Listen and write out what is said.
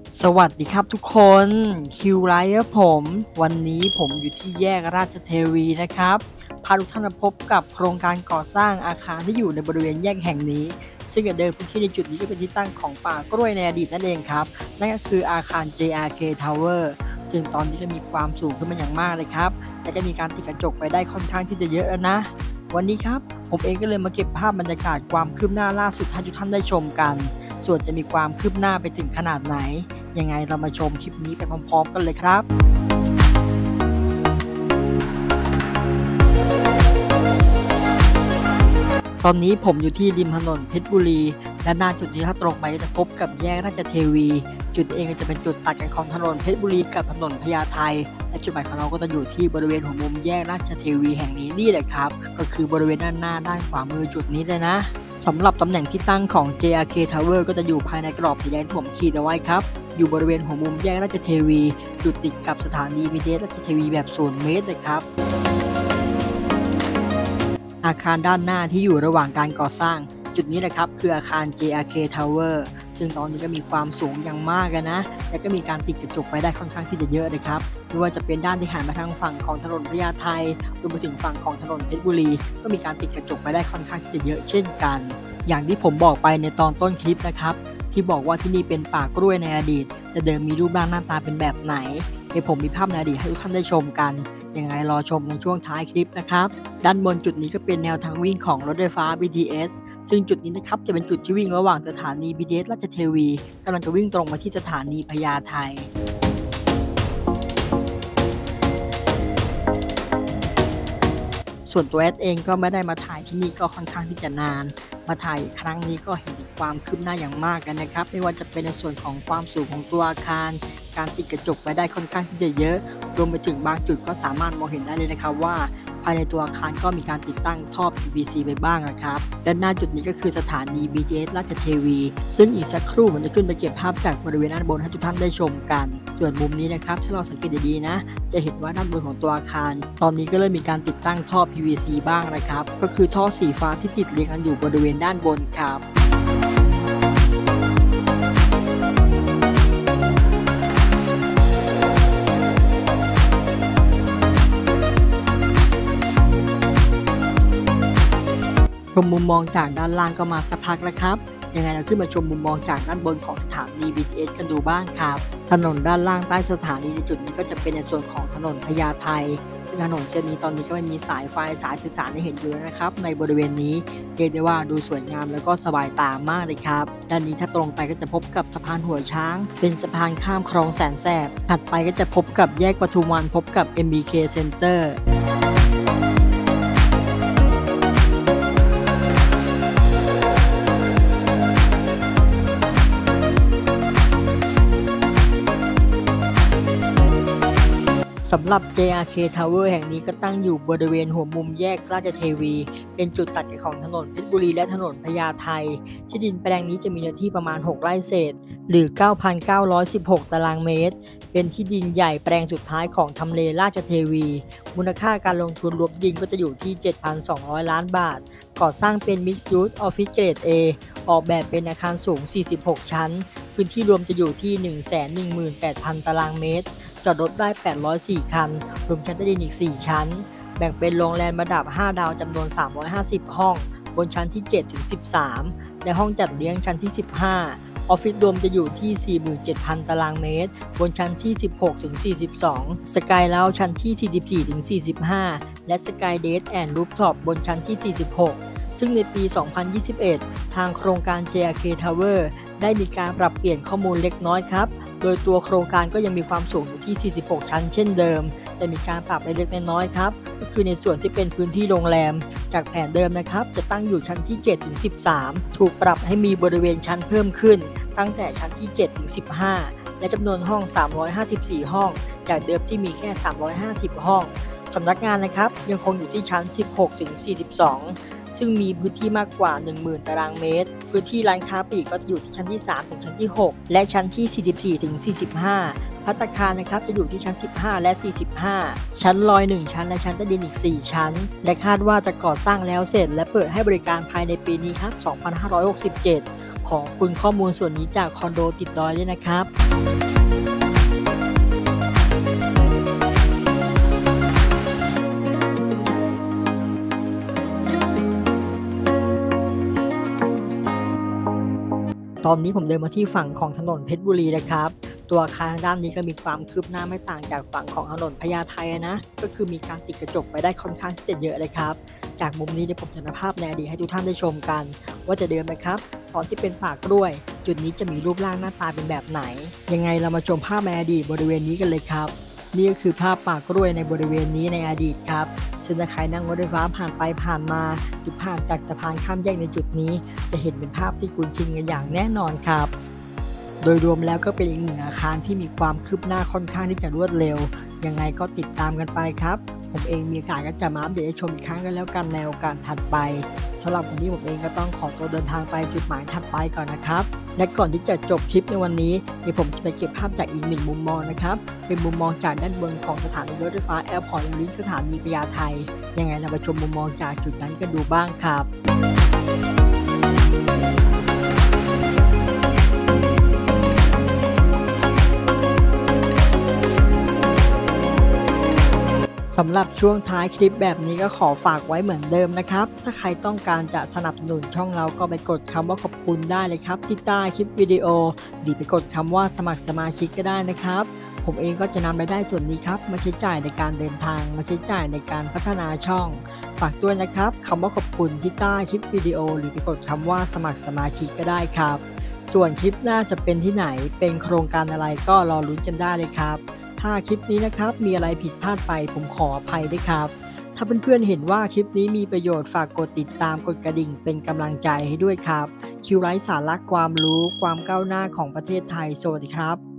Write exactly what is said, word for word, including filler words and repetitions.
สวัสดีครับทุกคนคิวไลท์ครับผมวันนี้ผมอยู่ที่แยกราชเทวีนะครับพาทุกท่านมาพบกับโครงการก่อสร้างอาคารที่อยู่ในบริเวณแยกแห่งนี้ซึ่งเดิมพื้นที่ในจุดนี้ก็เป็นที่ตั้งของป่ากล้วยในอดีตนั่นเองครับนั่นก็คืออาคาร เจ อาร์ เค Tower ซึ่งตอนนี้ก็มีความสูงขึ้นมาอย่างมากเลยครับและจะมีการติดกระจกไปได้ค่อนข้างที่จะเยอะแล้วนะวันนี้ครับผมเองก็เลยมาเก็บภาพบรรยากาศความคืบหน้าล่าสุดให้ทุกท่านได้ชมกันส่วนจะมีความคืบหน้าไปถึงขนาดไหนยังไงเรามาชมคลิปนี้ไปพร้อมๆกันเลยครับตอนนี้ผมอยู่ที่ริมถนนเพชรบุรีด้านหน้าจุดที่ถ้าตรงไปจะพบกับแยกราชเทวีจุดเองก็จะเป็นจุดตัดกันของถนนเพชรบุรีกับถนนพญาไทและจุดหมายของเราก็จะอยู่ที่บริเวณหัวมุมแยกราชเทวีแห่งนี้นี่แหละครับก็คือบริเวณด้านหน้าด้านขวามือจุดนี้เลยนะสำหรับตำแหน่งที่ตั้งของ เจ อาร์ เค Tower ก็จะอยู่ภายในกรอบสีแดงที่ผมขีดเอาไว้ครับอยู่บริเวณหัวมุมแยกราชเทวีจุดติดกับสถานี บี ที เอส ราชเทวีแบบศูนย์เมตรเลยครับอาคารด้านหน้าที่อยู่ระหว่างการก่อสร้างจุดนี้แหละครับคืออาคาร เจ อาร์ เค Tower ซึ่งตอนนี้ก็มีความสูงอย่างมากนะและก็มีการติดกระจกไปได้ค่อนข้างที่จะเยอะเลยครับไม่ว่าจะเป็นด้านที่หันมาทางฝั่งของถนนพญาไทรวมไปถึงฝั่งของถนนเพชรบุรีก็มีการติดกระจกไปได้ค่อนข้างที่จะเยอะเช่นกันอย่างที่ผมบอกไปในตอนต้นคลิปนะครับที่บอกว่าที่นี่เป็นป่ากล้วยในอดีตแต่เดิมมีรูปร่างหน้าตาเป็นแบบไหนเดี๋ยวผมมีภาพในอดีตให้ทุกท่านได้ชมกันยังไงรอชมในช่วงท้ายคลิปนะครับด้านบนจุดนี้ก็เป็นแนวทางวิ่งของรถไฟฟ้า บี ที เอส ซึ่งจุดนี้นะครับจะเป็นจุดที่วิ่งระหว่างสถานี บี ที เอส ราชเทวีกำลังจะวิ่งตรงมาที่สถานีพญาไทส่วนตัวแอดเองก็ไม่ได้มาถ่ายที่นี่ก็ค่อนข้างที่จะนานมาถ่ายครั้งนี้ก็เห็นถึงความคืบหน้าอย่างมากกันนะครับไม่ว่าจะเป็นในส่วนของความสูงของตัวอาคารการติดกระจกไปได้ค่อนข้างที่จะเยอะรวมไปถึงบางจุดก็สามารถมองเห็นได้เลยนะครับว่าภายในตัวอาคารก็มีการติดตั้งท่อ พี วี ซี ไปบ้างนะครับด้านหน้าจุดนี้ก็คือสถานี บี ที เอส ราชเทวีซึ่งอีกสักครู่มันจะขึ้นไปเก็บภาพจากบริเวณด้านบนให้ทุกท่านได้ชมกันส่วนมุมนี้นะครับถ้าเราสังเกตดีๆนะจะเห็นว่าด้านบนของตัวอาคารตอนนี้ก็เริ่มมีการติดตั้งท่อ พี วี ซี บ้างนะครับก็คือท่อสีฟ้าที่ติดเรียงกันอยู่บริเวณด้านบนครับชมมุมมองจากด้านล่างก็มาสักพักแล้วครับยังไงเราขึ้นมาชมมุมมองจากด้านบนของสถานี บี ที เอส กันดูบ้างครับถนนด้านล่างใต้สถานีในจุดนี้ก็จะเป็นในส่วนของถนนพญาไทซึ่งถนนเส้นนี้ตอนนี้ก็ไม่มีสายไฟสายสื่อสารให้เห็นอยู่นะครับในบริเวณนี้เรียกได้ว่าดูสวยงามแล้วก็สบายตามากเลยครับด้านนี้ถ้าตรงไปก็จะพบกับสะพานหัวช้างเป็นสะพานข้ามคลองแสนแสบถัดไปก็จะพบกับแยกปทุมวันพบกับ เอ็ม บี เค Centerสำหรับ เจ อาร์ เค Tower แห่งนี้ก็ตั้งอยู่บริเวณหัวมุมแยกราชเทวีเป็นจุดตัดกันของถนนเพชรบุรีและถนนพญาไทที่ดินแปลงนี้จะมีเนื้อที่ประมาณหกไร่เศษหรือ เก้าพันเก้าร้อยสิบหก ตารางเมตรเป็นที่ดินใหญ่แปลงสุดท้ายของทำเลราชเทวีมูลค่าการลงทุนรวมที่ดินก็จะอยู่ที่ เจ็ดพันสองร้อย ล้านบาทก่อสร้างเป็น Mixed Use Office Grade A ออกแบบเป็นอาคารสูงสี่สิบหกชั้นพื้นที่รวมจะอยู่ที่ หนึ่งแสนหนึ่งหมื่นแปดพัน ตารางเมตรจอดรถได้แปดร้อยสี่คันรวมชั้นใต้ดินอีกสี่ชั้นแบ่งเป็นโรงแรมระดับห้าดาวจำนวนสามร้อยห้าสิบห้องบนชั้นที่เจ็ดถึงสิบสามและห้องจัดเลี้ยงชั้นที่สิบห้าออฟฟิศรวมจะอยู่ที่ สี่หมื่นเจ็ดพัน ตารางเมตรบนชั้นที่สิบหกถึงสี่สิบสองสกายเลาชั้นที่สี่สิบสี่ถึงสี่สิบห้าและสกายเดทแอนด์รูฟท็อปบนชั้นที่สี่สิบหกซึ่งในปี สองพันยี่สิบเอ็ด ทางโครงการ เจ อาร์ เค Tower ได้มีการปรับเปลี่ยนข้อมูลเล็กน้อยครับโดยตัวโครงการก็ยังมีความสูงอยู่ที่สี่สิบหกชั้นเช่นเดิมแต่มีการปรับเล็กๆน้อยๆครับก็คือในส่วนที่เป็นพื้นที่โรงแรมจากแผนเดิมนะครับจะตั้งอยู่ชั้นที่เจ็ดถึงสิบสามถูกปรับให้มีบริเวณชั้นเพิ่มขึ้นตั้งแต่ชั้นที่เจ็ดถึงสิบห้าและจำนวนห้องสามร้อยห้าสิบสี่ห้องจากเดิมที่มีแค่สามร้อยห้าสิบห้องสำนักงานนะครับยังคงอยู่ที่ชั้นสิบหกถึงสี่สิบสองซึ่งมีพื้นที่มากกว่า หนึ่งหมื่น ตารางเมตรพื้นที่ร้านค้าปลีกก็จะอยู่ที่ชั้นที่สามถึงชั้นที่หกและชั้นที่สี่สิบสี่ถึงสี่สิบห้าภัตตาคารนะครับจะอยู่ที่ชั้นสิบห้าและสี่สิบห้าชั้นลอยหนึ่งชั้นและชั้นใต้ดินอีกสี่ชั้นและคาดว่าจะก่อสร้างแล้วเสร็จและเปิดให้บริการภายในปีนี้ครับสองพันห้าร้อยหกสิบเจ็ดขอบคุณข้อมูลส่วนนี้จากคอนโดติดดอยด้วยนะครับตอนนี้ผมเดินมาที่ฝั่งของถนนเพชรบุรีนะครับตัวอาคารด้านนี้ก็มีความคืบหน้าไม่ต่างจากฝั่งของถนนพญาไทนะก็คือมีการติดกระจกไปได้ค่อนข้างที่จะเยอะเลยครับจากมุมนี้เดี๋ยวผมจะนำภาพในอดีตให้ทุกท่านได้ชมกันว่าจะเดินไหมครับตอนที่เป็นป่ากล้วยจุดนี้จะมีรูปร่างหน้าตาเป็นแบบไหนยังไงเรามาชมภาพในอดีตบริเวณนี้กันเลยครับนี่ก็คือภาพป่ากล้วยในบริเวณนี้ในอดีตครับซึ่งถ้าใครนั่งรถไฟฟ้าผ่านไปผ่านมาหรือผ่านจากสะพานข้ามแยกในจุดนี้จะเห็นเป็นภาพที่คุ้นชินกันอย่างแน่นอนครับโดยรวมแล้วก็เป็นอีกหนึ่งอาคารที่มีความคืบหน้าค่อนข้างที่จะรวดเร็วยังไงก็ติดตามกันไปครับผมเองมีโอกาสก็จะมาอัปเดตให้ชมอีกครั้งกันแล้วกันในโอกาสถัดไปสำหรับวันนี้ผมเองก็ต้องขอตัวเดินทางไปจุดหมายถัดไปก่อนนะครับและก่อนที่จะจบคลิปในวันนี้เดี๋ยวผมจะไปเก็บภาพจากอีกหนึ่งมุมมองนะครับเป็นมุมมองจากด้านบนของสถานีรถไฟฟ้าแอร์พอร์ตลิงก์สถานีพญาไทยังไงเราไปชมมุมมองจากจุดนั้นกันดูบ้างครับสำหรับช่วงท้ายคลิปแบบนี้ก็ขอฝากไว้เหมือนเดิมนะครับถ้าใครต้องการจะสนับสนุนช่องเราก็ไปกดคำว่าขอบคุณได้เลยครับที่ใต้คลิปวิดีโอหรือไปกดคำว่าสมัครสมาชิกก็ได้นะครับผมเองก็จะนำรายได้ส่วนนี้ครับมาใช้จ่ายในการเดินทางมาใช้จ่ายในการพัฒนาช่องฝากด้วยนะครับคำว่าขอบคุณที่ใต้คลิปวิดีโอหรือไปกดคำว่าสมัครสมาชิกก็ได้ครับส่วนคลิปหน้าจะเป็นที่ไหนเป็นโครงการอะไรก็รอลุ้นกันได้เลยครับถ้าคลิปนี้นะครับมีอะไรผิดพลาดไปผมขออภัยด้วยครับถ้าเพื่อนๆเห็นว่าคลิปนี้มีประโยชน์ฝากกดติดตามกดกระดิ่งเป็นกำลังใจให้ด้วยครับคิวไลฟ์สาระความรู้ความก้าวหน้าของประเทศไทยสวัสดีครับ